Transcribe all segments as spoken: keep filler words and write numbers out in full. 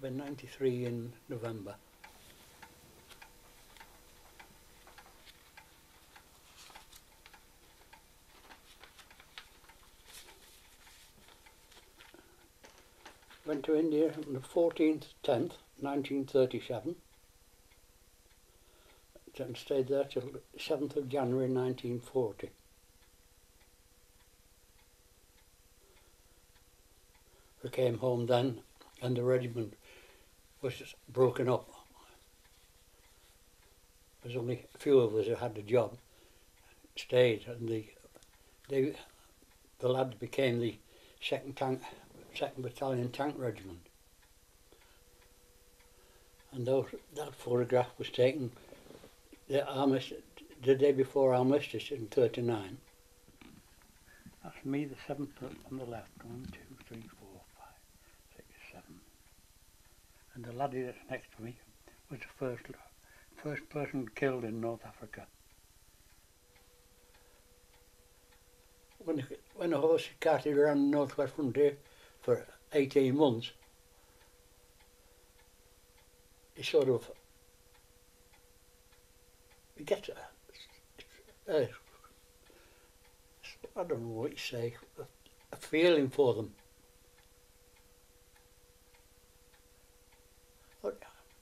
been ninety-three in November. Went to India on the fourteenth tenth nineteen thirty-seven and stayed there till the seventh of January nineteen forty. We came home then and the regiment was broken up. There's only a few of us who had the job, stayed, and the they, the lads became the second tank, second battalion tank regiment. And those, that photograph was taken the, armistice, the day before armistice in thirty-nine. That's me, the seventh on the left. One, two, three, four, five, six, seven. And the laddie that's next to me was the first first person killed in North Africa. When the, when the horse carted around the northwest frontier for eighteen months, he sort of he gets a, a, I don't know what you say, a, a feeling for them. But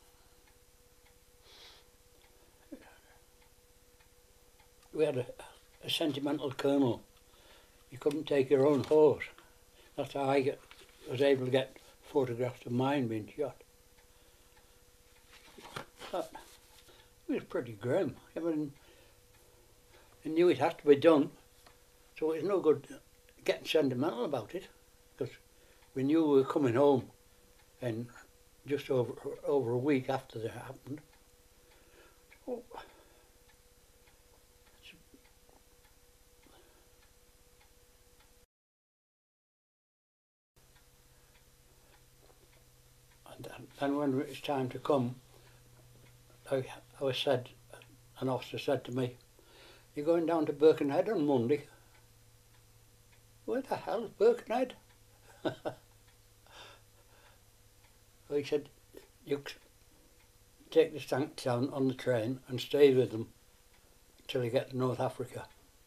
we had a, a sentimental colonel. You couldn't take your own horse. That's how I get, was able to get photographs of mine being shot. But it was pretty grim. I mean, I knew it had to be done, so it was no good getting sentimental about it, because we knew we were coming home, and just over over a week after that happened. So, and then when it was time to come, I, I was said, an officer said to me, "You're going down to Birkenhead on Monday?" "Where the hell is Birkenhead?" So he said, "You take the tank down on the train and stay with them till you get to North Africa."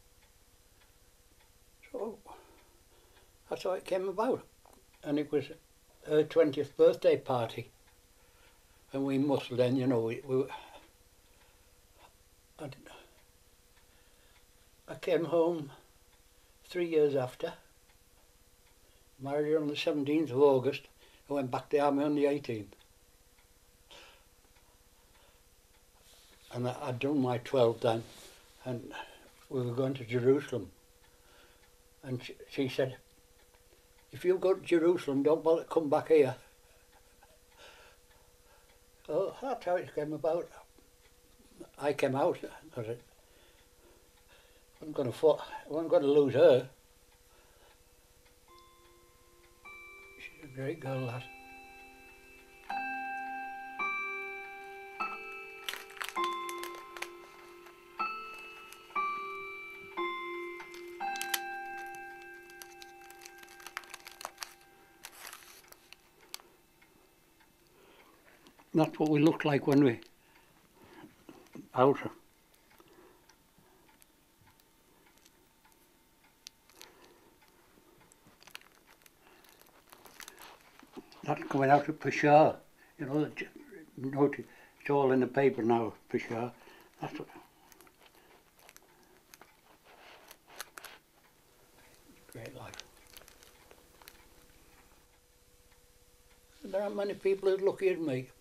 So that's how it came about. And it was her twentieth birthday party. And we muscled in, you know, we, we I, I came home three years after, married her on the seventeenth of August, and went back to the army on the eighteenth. And I, I'd done my twelve then, and we were going to Jerusalem. And she, she said, "If you go to Jerusalem, don't bother to come back here." Oh, that's how it came about. I came out because I wasn't going to, I wasn't going to lose her. She's a great girl, that. That's what we looked like when we out. That's coming out of Peshawar. You know, it's all in the paper now, Peshawar. That's what. Great life. There aren't many people as lucky as me.